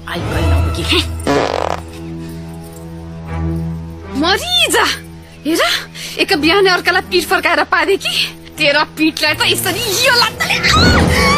मरिजा हेर एक बिहान अर्कालाई पिठ फर्काएर पादे कि तेरा पिठलाई त यसरी यो लाग्दले